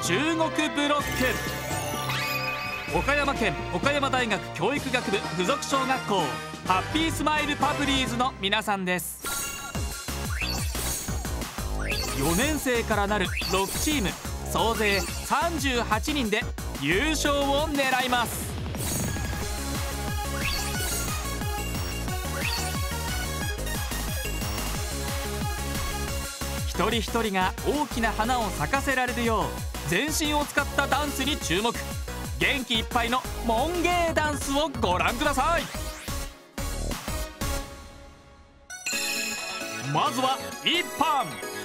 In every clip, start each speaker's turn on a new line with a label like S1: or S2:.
S1: 中国ブロック。岡山県岡山大学教育学部附属小学校ハッピースマイルパプリーズの皆さんです。4年生からなる6チーム総勢38人で優勝を狙います。一人一人が大きな花を咲かせられるよう全身を使ったダンスに注目。元気いっぱいのモンゲーダンスをご覧ください。まずは1班。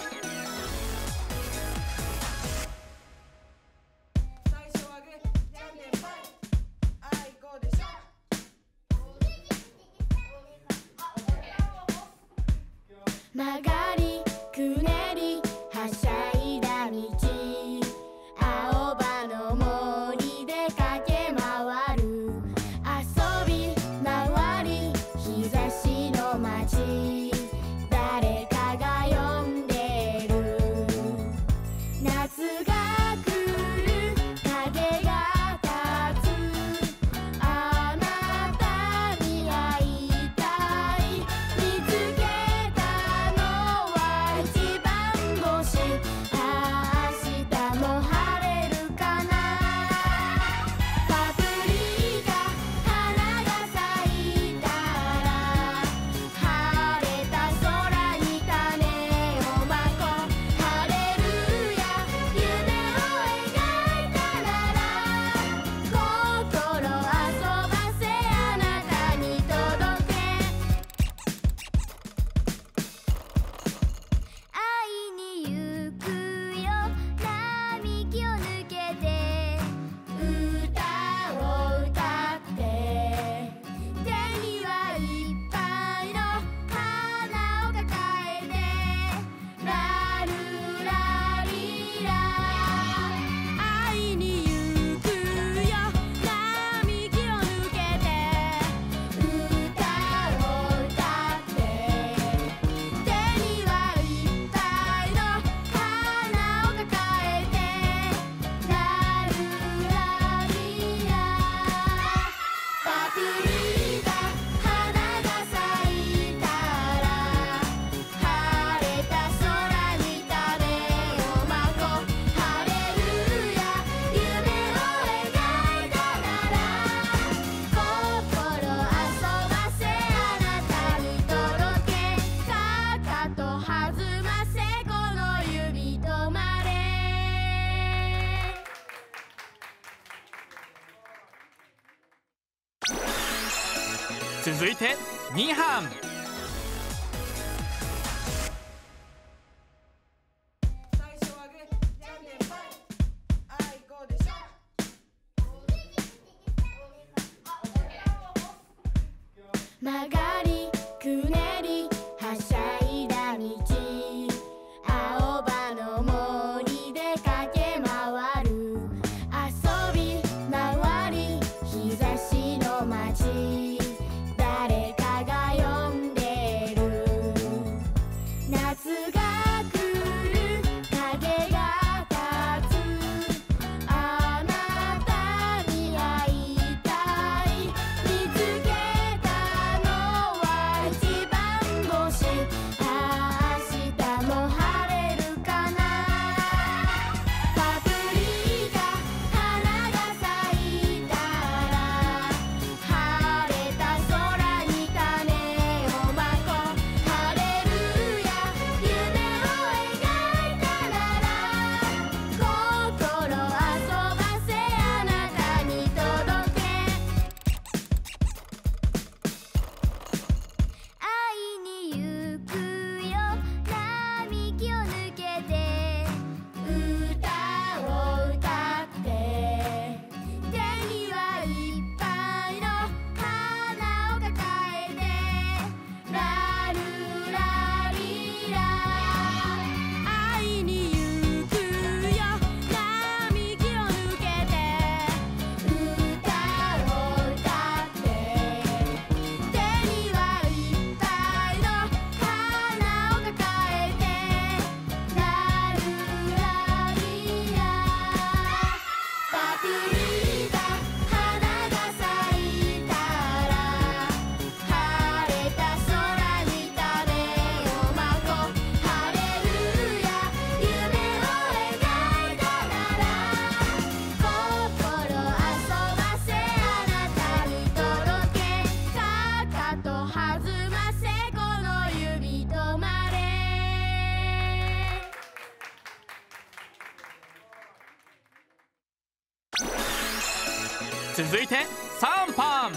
S2: 曲がりくねりはしゃいだ道、青葉の森で駆け回る、遊び回り日差しの街、誰かが呼んでる。夏が来る影が立つ、あなたに会いたい、見つけたのは一番星、ああ明日も晴れるかな。パプリカ花が咲いたら、晴れた空に種をまこう、ハレルヤ夢を描いたなら、心遊ばせあなたに届け、会いに行くよ並木を抜けて、歌を歌って手にはいっぱいの花を抱えて、ラルラリラ、会いに行くよ並木を抜けて、歌を歌って手にはいっぱいの花を抱えて、ラルラリラ、パプリカ花が咲いたら、晴れた空に種をまこう、ハレルヤ夢を描いたなら、心遊ばせあなたに届け、かかと弾ませこの指止まれ。
S1: 続いて2班。
S2: 曲がりくねりはしゃいだ道、青葉の森で駆け回る、遊び回り日差しの街、誰かが呼ん
S1: 続いて3パン。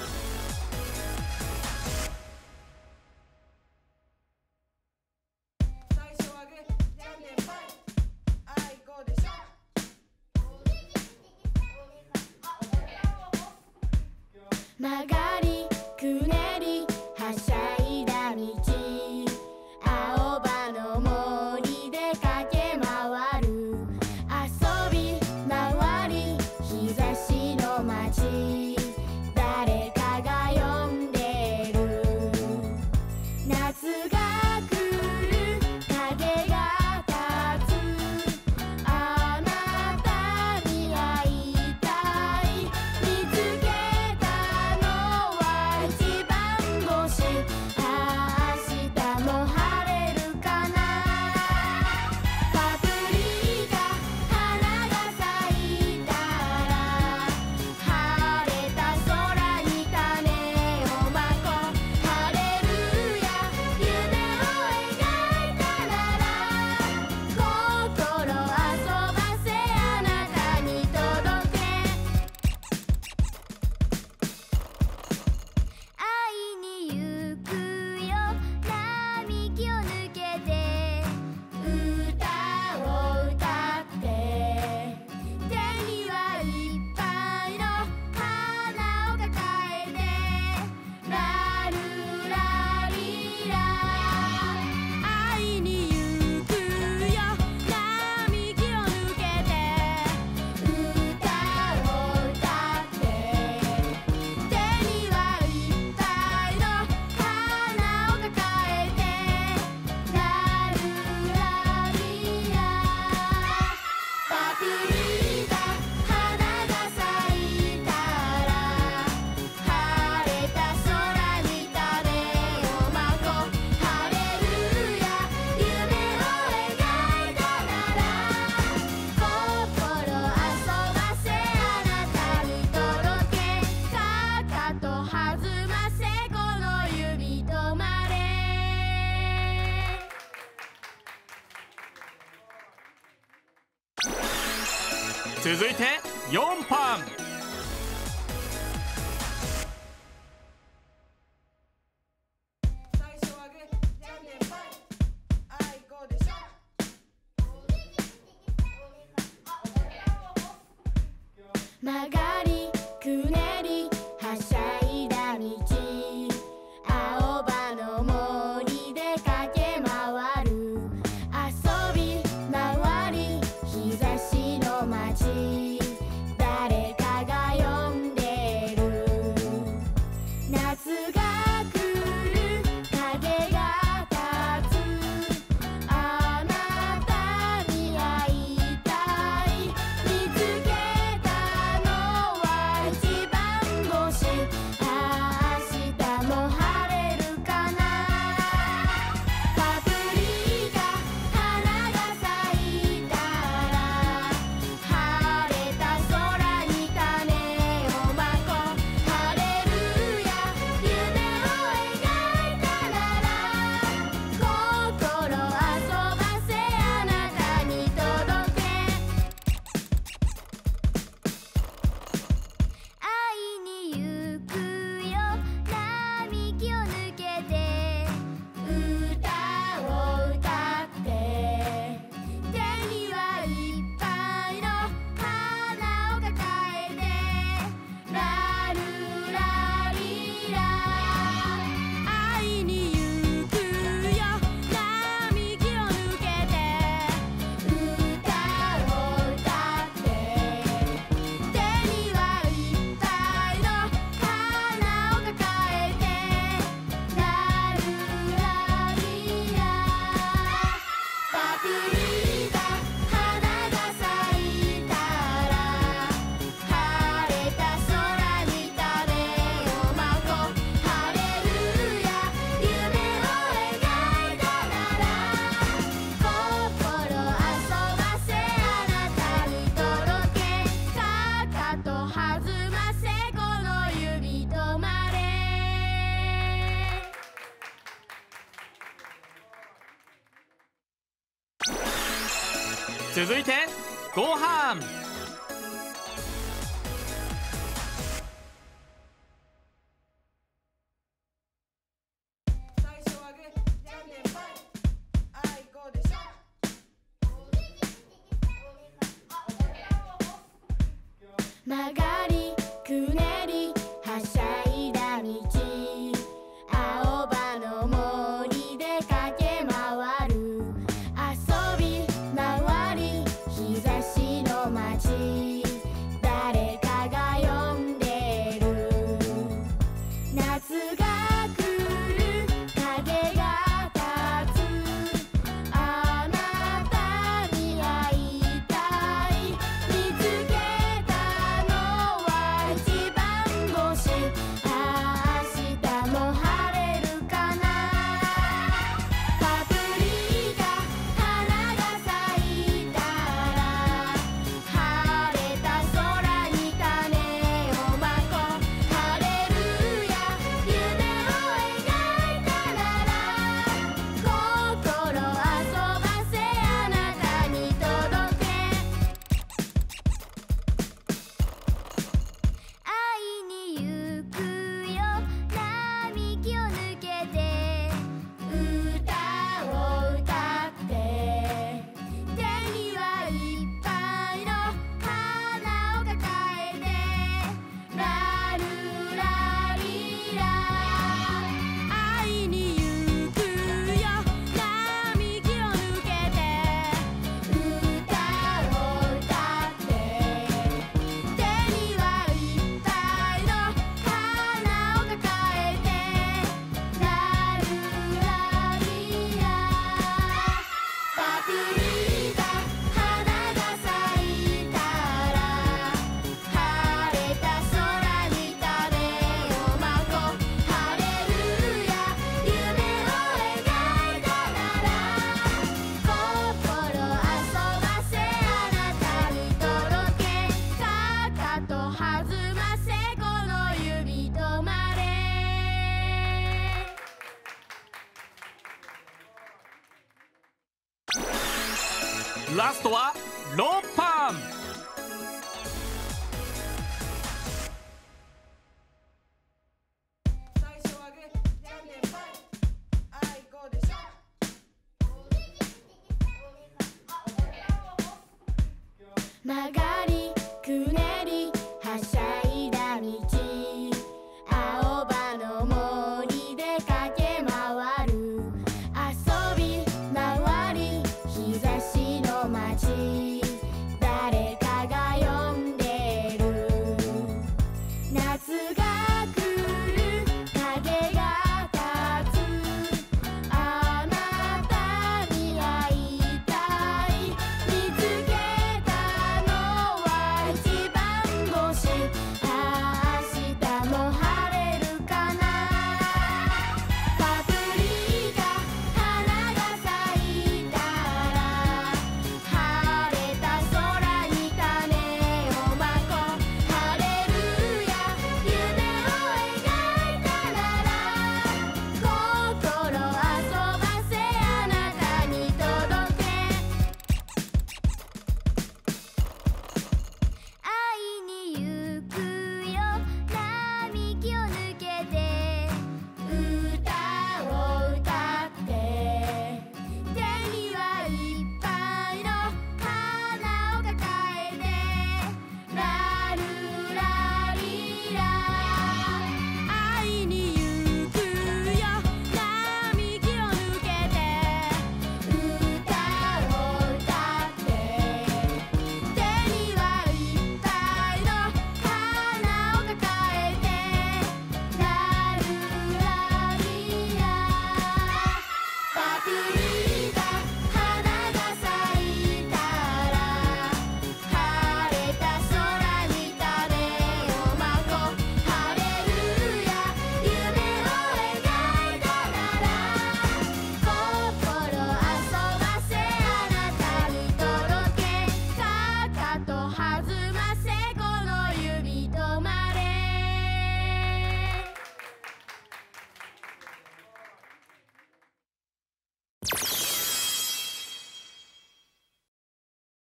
S2: 曲がりくねりはしゃいだ道、青葉の森で駆け回る、遊び回り日差しの街、誰かが呼んでる、夏が来る影が立つ、あなたに会いたい、見つけたのは一番星、明日も晴れるかな、パプリカ花が咲いたら、晴れた空に種をまこう、ハレルヤ夢を描いたなら、心遊ばせあなたに届け、会いに行くよ並木を抜けて、歌を歌って手にはいっぱいの花を抱えて、ラルラリラ、会いに行くよ並木を抜けて、歌を歌って手にはいっぱいの花を抱えて、ラルラリラ、パプリカ花が咲いたら、晴れた空に種をまこう、ハレルヤ夢を描いたなら、心遊ばせあなたに届け、かかと弾ませこの指止まれ。
S1: 続いて4パン。
S3: 最初はグー、じゃんけんパー、あいこでしょ。
S2: 曲がりくねりはしゃいだ道、青葉の森で駆け回る、遊び回り日差しの街、誰かが呼んでる、夏が来る影が立つ、あなたに会いたい、見つけたのは一番星、明日も晴れるかな、パプリカ花が咲いたら、晴れた空に種をまこう、ハレルヤ夢を描いたなら、心遊ばせあなたに届け、会いに行くよ並木を抜けて、歌を歌って手にはいっぱいの花を抱えて、ラルラリラ、会いに行くよ並木を抜けて、歌を歌って手にはいっぱいの花を抱えて、ラルラリラ、パプリカ花が咲いたら、晴れた空に種をまこう、ハレルヤ夢を描いたなら、心遊ばせあなたに届け、かかと弾ませこの指止まれ。
S1: 続いてご飯。
S2: 曲がりくねりはしゃいだ道、青葉の森で駆け回る、遊び回り日差しの街、誰かが呼んでる。夏が来る影が立つ、あなたに会いたい、見つけたのは一番星、明日も晴れるかな。パプリカ花が咲いたら、晴れた空に種をまこう、ハレルヤ夢を描いたなら、心遊ばせあなたに届け、会いに行くよ並木を抜けて、歌を歌って、手にはいっぱいの花を抱えて、ラルラリラ、会いに行くよ並木を抜けて、歌を歌って、手にはいっぱいの花を抱えて、ラルラリラ、パプリカ花が咲いたら、晴れた空に種をまこう、ハレルヤ夢を描いたなら、心遊ばせあなたに届け、かかと弾ませこの指止まれ。
S1: ラストはロッパン。
S3: 最初はグーじゃんけんぽん、あいこでしょ。
S2: 曲が